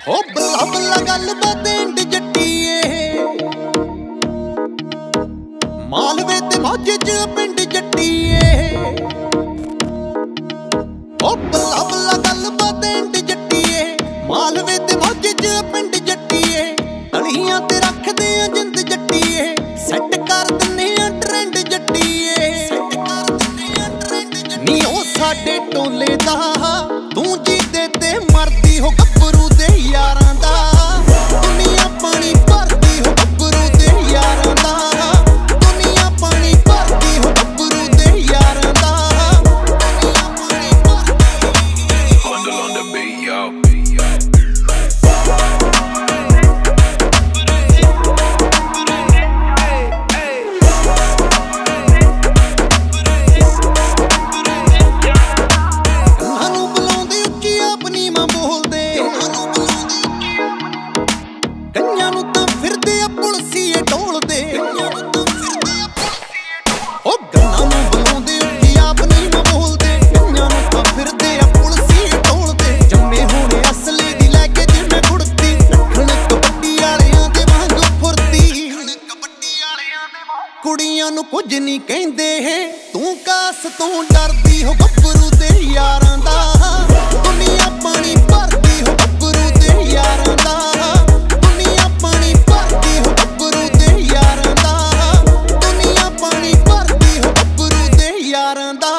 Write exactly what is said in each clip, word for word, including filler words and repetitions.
हो बल्ला बल्ला गल बात इंड जट्टीए मालवे ते मौजे च पिंड जट्टीए हो बल्ला बल्ला गल बात इंड जट्टीए मालवे ते मौजे च पिंड जट्टीए तलियां ते रखदे आ जिंद जट्टीए सैट कर दिन्ने आ ट्रेंड जट्टीए नी ओ साडे टोले दा तू जीते ते मरदी हो गब्बरू दे यारां दा दुनिया पानी भरदी हो गब्बरू दे यारां दा दुनिया पानी भरदी हो गब्बरू दे यारां दा दुनिया पानी भरदी Bundle on the beat, yo. कुड़ियां नू कुछ नहीं कहंदे है तू कास तू डरदी हो गब्बरू दे यारां दा दुनिया पानी भरदी हो गब्बरू दे यारां दा दुनिया पानी भरदी हो गब्बरू दे यारां दा दुनिया पानी भरदी हो गब्बरू दे यारां दा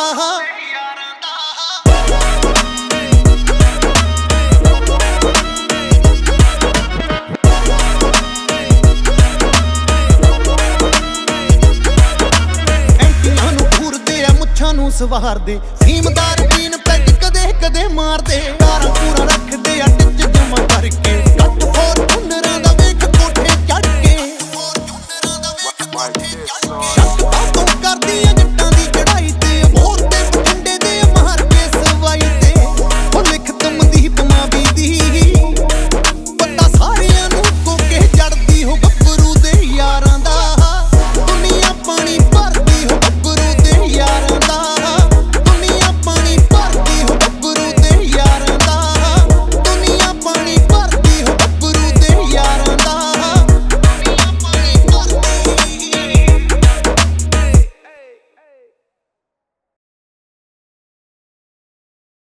सवार दे सीमदार पीन पैग कदे कदे मार दे तारा पूरा रख दे टिच जमा करके कट फॉर्चूनरां दा वेख कोठे चढ़ के फॉर्चूनरां दा वेख कोठे चढ़